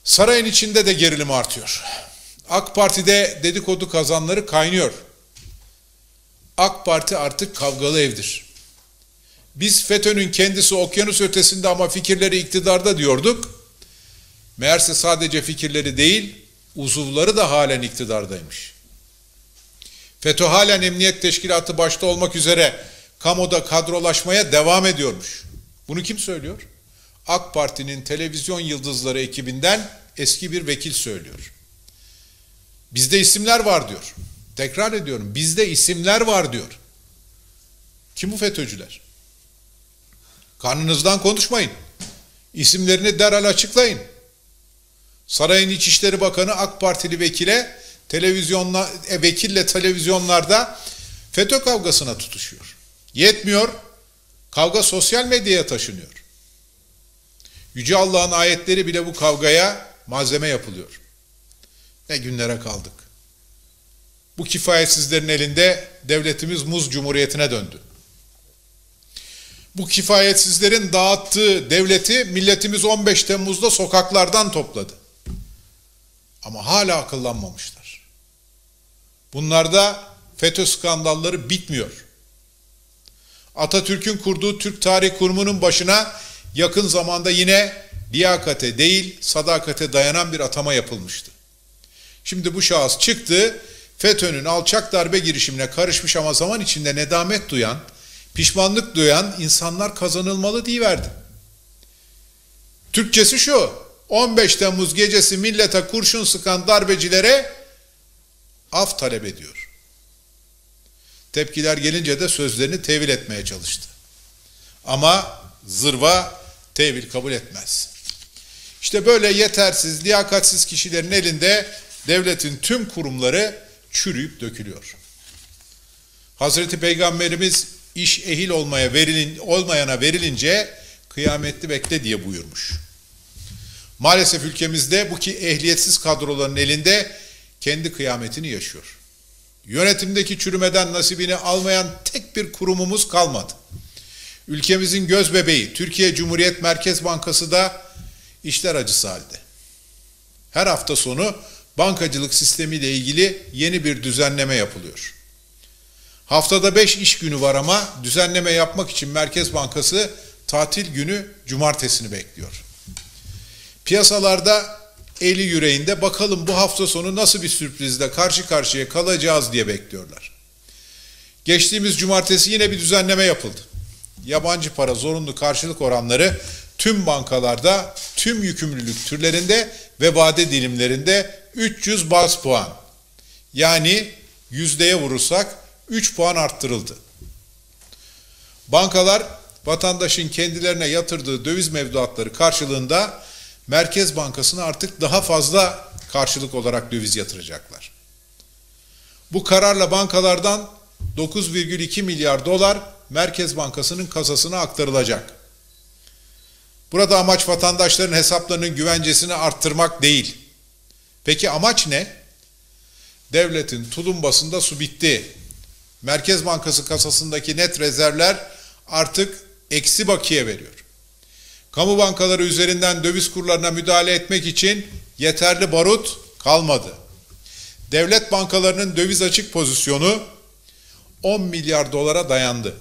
Sarayın içinde de gerilim artıyor. AK Parti'de dedikodu kazanları kaynıyor. AK Parti artık kavgalı evdir. Biz FETÖ'nün kendisi okyanus ötesinde ama fikirleri iktidarda diyorduk. Meğerse sadece fikirleri değil, uzuvları da halen iktidardaymış. FETÖ halen Emniyet Teşkilatı başta olmak üzere kamuda kadrolaşmaya devam ediyormuş. Bunu kim söylüyor? AK Parti'nin televizyon yıldızları ekibinden eski bir vekil söylüyor. Bizde isimler var diyor. Tekrar ediyorum, bizde isimler var diyor. Kim bu FETÖ'cüler? Karnınızdan konuşmayın. İsimlerini derhal açıklayın. Sarayın İçişleri Bakanı AK Partili vekille televizyonlarda FETÖ kavgasına tutuşuyor. Yetmiyor, kavga sosyal medyaya taşınıyor. Yüce Allah'ın ayetleri bile bu kavgaya malzeme yapılıyor. Ne günlere kaldık. Bu kifayetsizlerin elinde devletimiz muz cumhuriyetine döndü. Bu kifayetsizlerin dağıttığı devleti milletimiz 15 Temmuz'da sokaklardan topladı. Ama hala akıllanmamışlar. Bunlarda FETÖ skandalları bitmiyor. Atatürk'ün kurduğu Türk Tarih Kurumu'nun başına yakın zamanda yine liyakate değil sadakate dayanan bir atama yapılmıştı. Şimdi bu şahıs çıktı, FETÖ'nün alçak darbe girişimine karışmış ama zaman içinde nedamet duyan, pişmanlık duyan insanlar kazanılmalı diyiverdi. Türkçesi şu: 15 Temmuz gecesi millete kurşun sıkan darbecilere af talep ediyor. Tepkiler gelince de sözlerini tevil etmeye çalıştı. Ama zırva tevil kabul etmez. İşte böyle yetersiz, liyakatsiz kişilerin elinde devletin tüm kurumları çürüyüp dökülüyor. Hazreti Peygamberimiz iş ehil olmayana verilince kıyametli bekle diye buyurmuş. Maalesef ülkemizde bu ki ehliyetsiz kadroların elinde kendi kıyametini yaşıyor. Yönetimdeki çürümeden nasibini almayan tek bir kurumumuz kalmadı. Ülkemizin gözbebeği Türkiye Cumhuriyet Merkez Bankası da işler acısı halde. Her hafta sonu bankacılık sistemiyle ilgili yeni bir düzenleme yapılıyor. Haftada 5 iş günü var ama düzenleme yapmak için Merkez Bankası tatil günü cumartesini bekliyor. Piyasalarda eli yüreğinde bakalım bu hafta sonu nasıl bir sürprizle karşı karşıya kalacağız diye bekliyorlar. Geçtiğimiz cumartesi yine bir düzenleme yapıldı. Yabancı para zorunlu karşılık oranları tüm bankalarda, tüm yükümlülük türlerinde ve vade dilimlerinde 300 baz puan. Yani yüzdeye vurursak 3 puan arttırıldı. Bankalar vatandaşın kendilerine yatırdığı döviz mevduatları karşılığında Merkez Bankası'na artık daha fazla karşılık olarak döviz yatıracaklar. Bu kararla bankalardan 9,2 milyar dolar Merkez Bankası'nın kasasına aktarılacak. Burada amaç vatandaşların hesaplarının güvencesini arttırmak değil. Peki amaç ne? Devletin tulumbasında su bitti. Merkez Bankası kasasındaki net rezervler artık eksi bakiye veriyor. Kamu bankaları üzerinden döviz kurlarına müdahale etmek için yeterli barut kalmadı. Devlet bankalarının döviz açık pozisyonu 10 milyar dolara dayandı.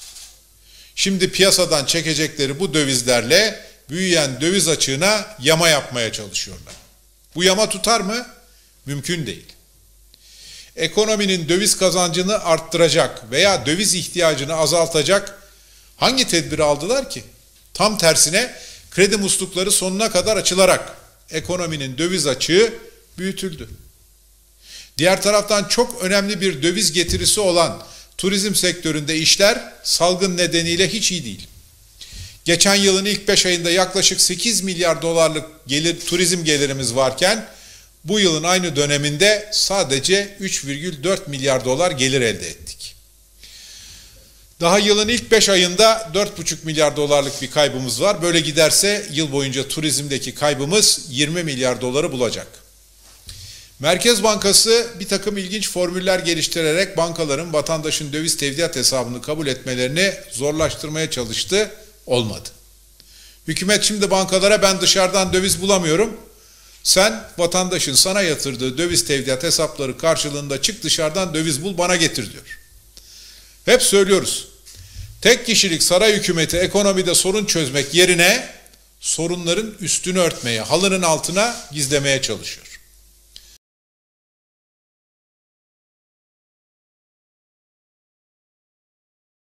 Şimdi piyasadan çekecekleri bu dövizlerle büyüyen döviz açığına yama yapmaya çalışıyorlar. Bu yama tutar mı? Mümkün değil. Ekonominin döviz kazancını arttıracak veya döviz ihtiyacını azaltacak hangi tedbiri aldılar ki? Tam tersine kredi muslukları sonuna kadar açılarak ekonominin döviz açığı büyütüldü. Diğer taraftan çok önemli bir döviz getirisi olan turizm sektöründe işler salgın nedeniyle hiç iyi değil. Geçen yılın ilk 5 ayında yaklaşık 8 milyar dolarlık turizm gelirimiz varken bu yılın aynı döneminde sadece 3,4 milyar dolar gelir elde ettik. Daha yılın ilk 5 ayında 4,5 milyar dolarlık bir kaybımız var. Böyle giderse yıl boyunca turizmdeki kaybımız 20 milyar doları bulacak. Merkez Bankası bir takım ilginç formüller geliştirerek bankaların vatandaşın döviz tevdiat hesabını kabul etmelerini zorlaştırmaya çalıştı, olmadı. Hükümet şimdi bankalara ben dışarıdan döviz bulamıyorum, Sen vatandaşın sana yatırdığı döviz tevdiat hesapları karşılığında çık dışarıdan döviz bul bana getir diyor. Hep söylüyoruz. Tek kişilik saray hükümeti ekonomide sorun çözmek yerine sorunların üstünü örtmeye, halının altına gizlemeye çalışıyor.